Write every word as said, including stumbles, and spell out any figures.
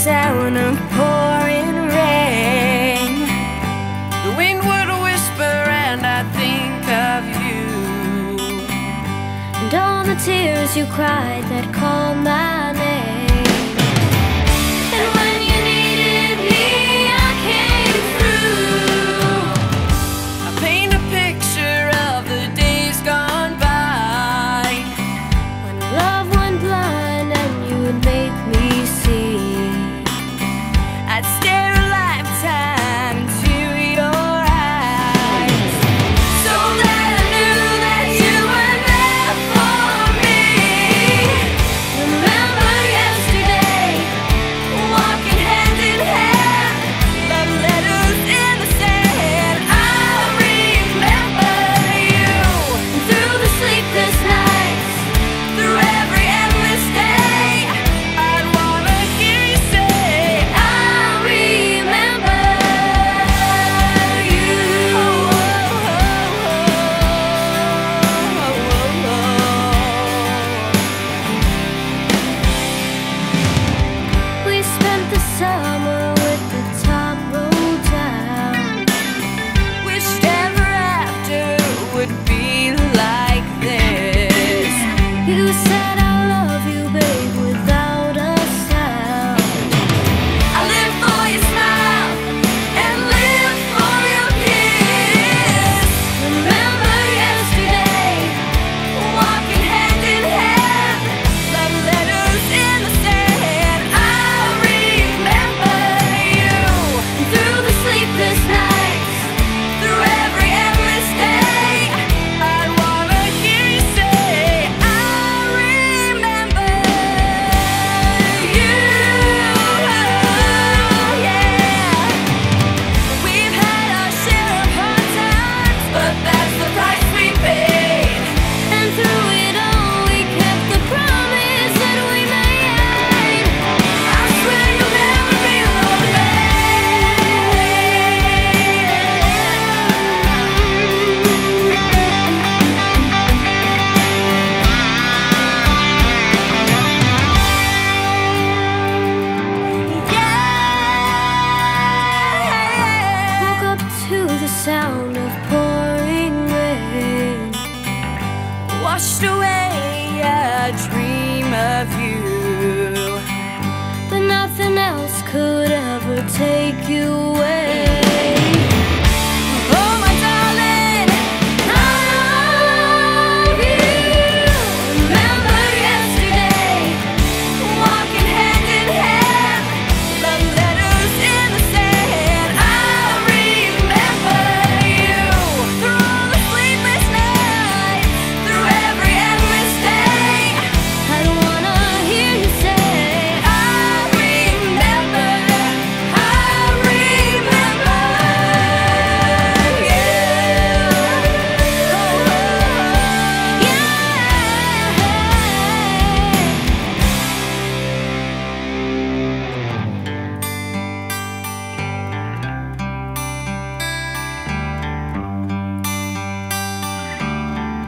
sound of pouring rain. The wind would whisper and I'd think of you, and all the tears you cried that called my name. And when you needed me, I came through. I paint a picture of the days gone by, when love went blind and you would make me see. I'd stare a lifetime into your eyes, so that I knew that you were there for me. Remember yesterday, walking hand in hand, love letters in the sand. I remember you through the sleepless nights, through every endless day. I'd wanna hear you say, I remember you. We spent the summer with the top rolled down. wished ever after would be like this. You said I love you, babe, without a sound. I live for your smile and live for your kiss. Remember yesterday, Walking hand in hand, love letters in the sand. I remember you through the sleepless nights, through every endless day. I'd wanna hear you say, I remember you. Yeah, we've had our share of hard times, but that's the price we paid. and through it all we kept the promise that we made. I swear you'll never be yeah. Woke up to the sound of pouring rain, Washed away